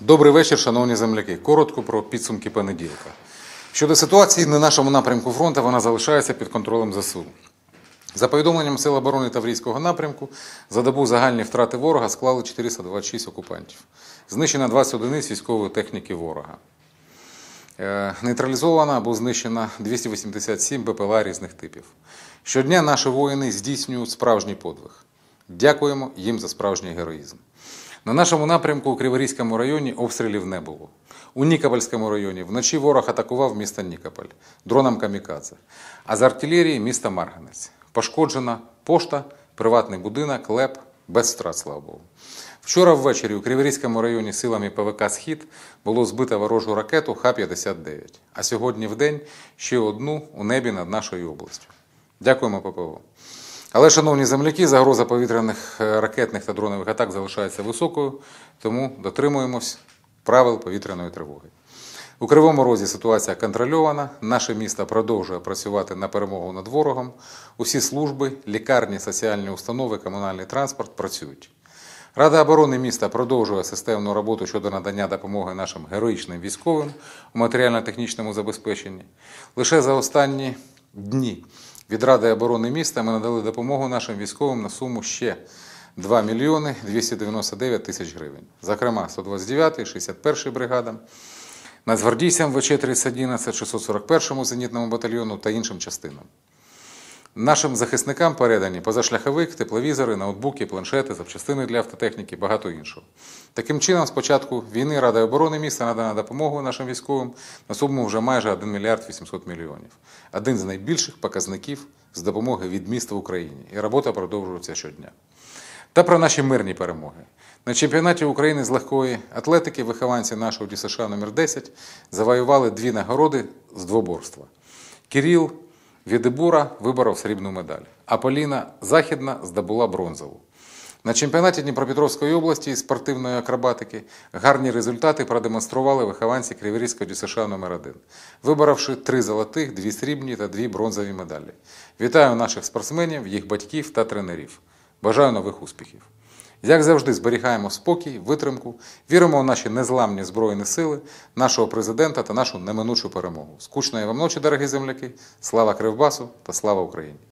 Добрий вечір, шановні земляки. Коротко про підсумки понеділка. Щодо ситуації на нашому напрямку фронту, вона залишається під контролем ЗСУ. За повідомленням Сил оборони Таврійського напрямку, за добу загальні втрати ворога склали 426 окупантів. Знищено 20 одиниць військової техніки ворога. Нейтралізовано або знищено 287 БПЛА різних типів. Щодня наші воїни здійснюють справжній подвиг. Дякуємо їм за справжній героїзм. На нашому напрямку у Криворізькому районі обстрілів не було. У Нікопольському районі вночі ворог атакував місто Нікополь дроном камікадзе, а з артилерії місто Марганець. Пошкоджена пошта, приватний будинок, ЛЕП, без втрат, слава Богу. Вчора ввечері у Криворізькому районі силами ПВК «Схід» було збито ворожу ракету Х-59, а сьогодні вдень ще одну у небі над нашою областю. Дякуємо ППО. Але, шановні земляки, загроза повітряних, ракетних та дронових атак залишається високою, тому дотримуємось правил повітряної тривоги. У Кривому Розі ситуація контрольована, наше місто продовжує працювати на перемогу над ворогом, усі служби, лікарні, соціальні установи, комунальний транспорт працюють. Рада оборони міста продовжує системну роботу щодо надання допомоги нашим героїчним військовим у матеріально-технічному забезпеченні. Лише за останні дні від Ради оборони міста ми надали допомогу нашим військовим на суму ще 2 мільйони 299 тисяч гривень. Зокрема, 129-й, 61-й бригадам, нацгвардійцям ВЧ-3011, 641-му зенітному батальйону та іншим частинам. Нашим захисникам передані позашляховик, тепловізори, ноутбуки, планшети, запчастини для автотехніки, багато іншого. Таким чином, з початку війни Рада оборони міста надана допомогу нашим військовим на суму вже майже 1 мільярд 800 мільйонів. Один з найбільших показників з допомоги від міста в Україні. І робота продовжується щодня. Та про наші мирні перемоги. На чемпіонаті України з легкої атлетики вихованці нашого ДЮСШ номер 10 завоювали 2 нагороди з двоборства. Кирил Відебура виборов срібну медаль, а Поліна Західна здобула бронзову. На чемпіонаті Дніпропетровської області із спортивної акробатики гарні результати продемонстрували вихованці Криворізького ДЮСШ номер 1, виборовши 3 золотих, 2 срібні та 2 бронзові медалі. Вітаю наших спортсменів, їх батьків та тренерів. Бажаю нових успіхів. Як завжди, зберігаємо спокій, витримку, віримо у наші незламні Збройні сили, нашого президента та нашу неминучу перемогу. Скучної вам ночі, дорогі земляки, слава Кривбасу та слава Україні!